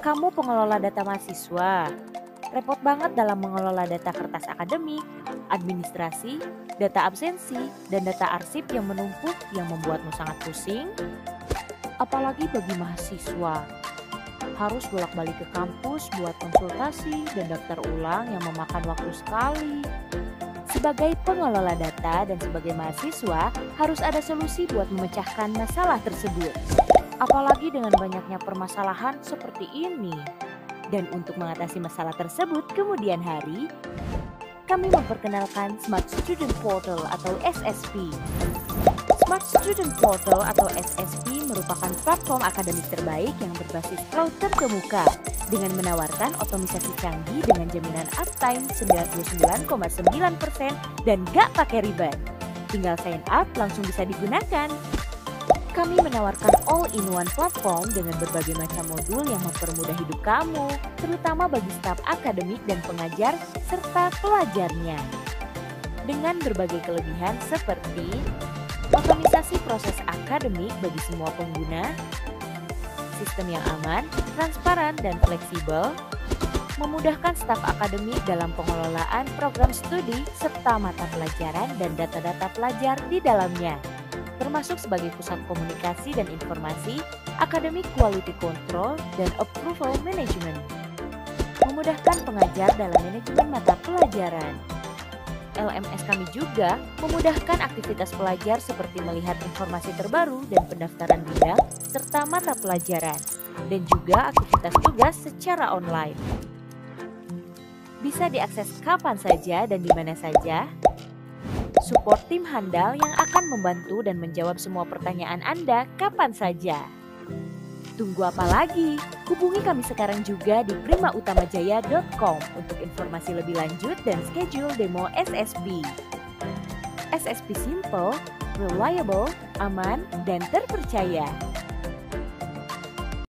Kamu pengelola data mahasiswa, repot banget dalam mengelola data kertas akademik, administrasi, data absensi, dan data arsip yang menumpuk yang membuatmu sangat pusing? Apalagi bagi mahasiswa, harus bolak-balik ke kampus buat konsultasi dan daftar ulang yang memakan waktu sekali. Sebagai pengelola data dan sebagai mahasiswa, harus ada solusi buat memecahkan masalah tersebut. Apalagi dengan banyaknya permasalahan seperti ini. Dan untuk mengatasi masalah tersebut kemudian hari, kami memperkenalkan Smart Student Portal atau SSP. Smart Student Portal atau SSP merupakan platform akademik terbaik yang berbasis cloud terkemuka dengan menawarkan otomisasi canggih dengan jaminan uptime 99,9% dan gak pakai ribet. Tinggal sign up langsung bisa digunakan. Kami menawarkan all-in-one platform dengan berbagai macam modul yang mempermudah hidup kamu, terutama bagi staf akademik dan pengajar serta pelajarnya. Dengan berbagai kelebihan seperti otomisasi proses akademik bagi semua pengguna, sistem yang aman, transparan, dan fleksibel, memudahkan staf akademik dalam pengelolaan program studi serta mata pelajaran dan data-data pelajar di dalamnya, termasuk sebagai pusat komunikasi dan informasi, academic quality control, dan approval management. Memudahkan pengajar dalam manajemen mata pelajaran. LMS kami juga memudahkan aktivitas pelajar seperti melihat informasi terbaru dan pendaftaran bidang serta mata pelajaran, dan juga aktivitas tugas secara online. Bisa diakses kapan saja dan di mana saja. Support tim handal yang akan membantu dan menjawab semua pertanyaan Anda kapan saja. Tunggu apa lagi? Hubungi kami sekarang juga di primautamajaya.com untuk informasi lebih lanjut dan schedule demo SSP. SSP simple, reliable, aman, dan terpercaya.